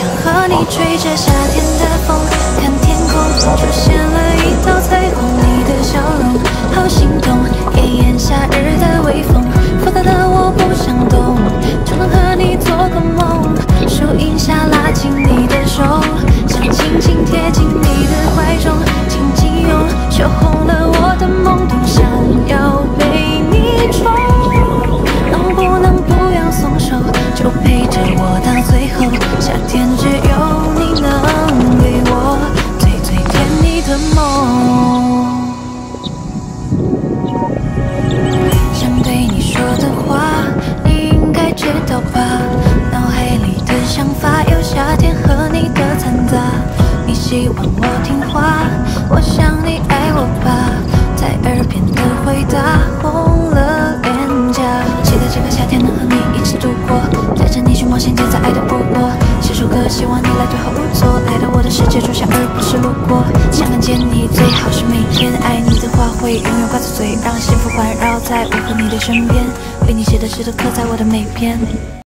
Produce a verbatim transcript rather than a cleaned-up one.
想和你吹着夏天的风，看天空出现了一道彩虹，你的笑容好心动，炎炎夏日的微风，复杂的我不想懂，就能和你做个梦。树荫下拉紧你的手，想轻轻贴近你的怀中，紧紧拥，羞红了我的懵懂，想要被你宠。能不能不要松手，就陪着我到最后？夏天只有你能给我最最甜蜜的梦。想对你说的话，你应该知道吧？脑海里的想法有夏天和你的掺杂。你希望我听话，我想你爱我吧，在耳边的回答红了脸颊。期待这个夏天能和你一起度过，带着你去冒险，建造爱的部落。写首歌，希望你来对号入座，来到我的世界中想而不是路过。想看见你，最好是每天，爱你的话会永远挂在嘴，让幸福环绕在我和你的身边。为你写的诗都刻在我的每篇。